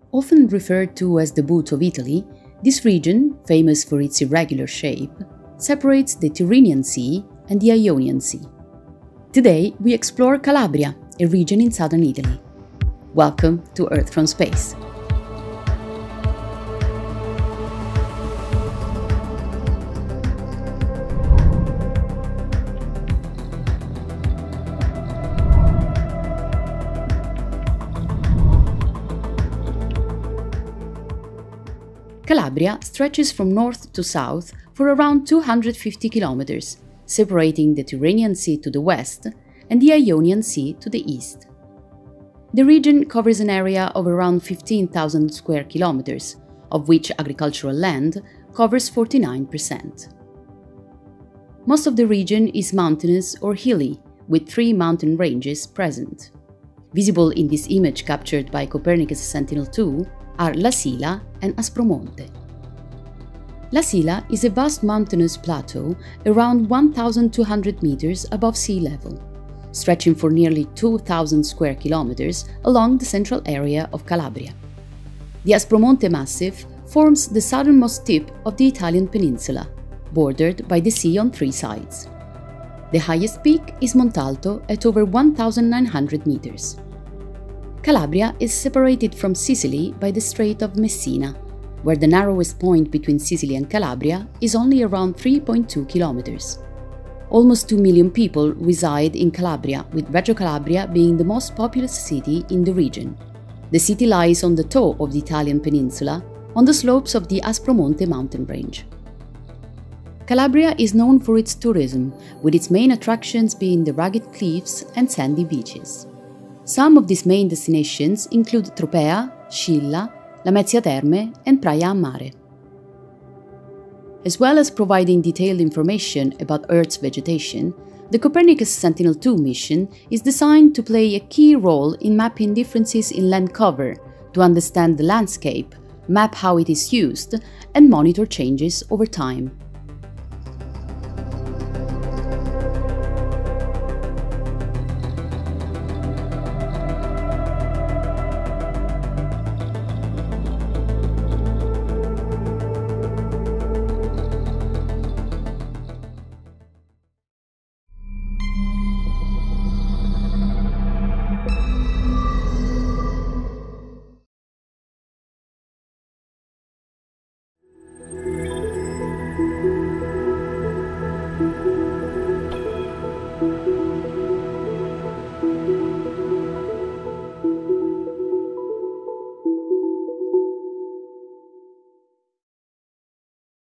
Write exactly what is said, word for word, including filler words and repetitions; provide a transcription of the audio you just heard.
Often referred to as the boot of Italy, this region, famous for its irregular shape, separates the Tyrrhenian Sea and the Ionian Sea. Today, we explore Calabria, a region in southern Italy. Welcome to Earth from Space. Calabria stretches from north to south for around two hundred fifty kilometers, separating the Tyrrhenian Sea to the west and the Ionian Sea to the east. The region covers an area of around fifteen thousand square kilometers, of which agricultural land covers forty-nine percent. Most of the region is mountainous or hilly, with three mountain ranges present. Visible in this image captured by Copernicus Sentinel two are La Sila and Aspromonte. La Sila is a vast mountainous plateau around one thousand two hundred meters above sea level, stretching for nearly two thousand square kilometers along the central area of Calabria. The Aspromonte Massif forms the southernmost tip of the Italian peninsula, bordered by the sea on three sides. The highest peak is Montalto at over one thousand nine hundred meters. Calabria is separated from Sicily by the Strait of Messina, where the narrowest point between Sicily and Calabria is only around three point two kilometers. Almost two million people reside in Calabria, with Reggio Calabria being the most populous city in the region. The city lies on the toe of the Italian peninsula, on the slopes of the Aspromonte mountain range. Calabria is known for its tourism, with its main attractions being the rugged cliffs and sandy beaches. Some of these main destinations include Tropea, Scilla, Lamezia Terme and Praia a Mare. As well as providing detailed information about Earth's vegetation, the Copernicus Sentinel two mission is designed to play a key role in mapping differences in land cover, to understand the landscape, map how it is used, and monitor changes over time.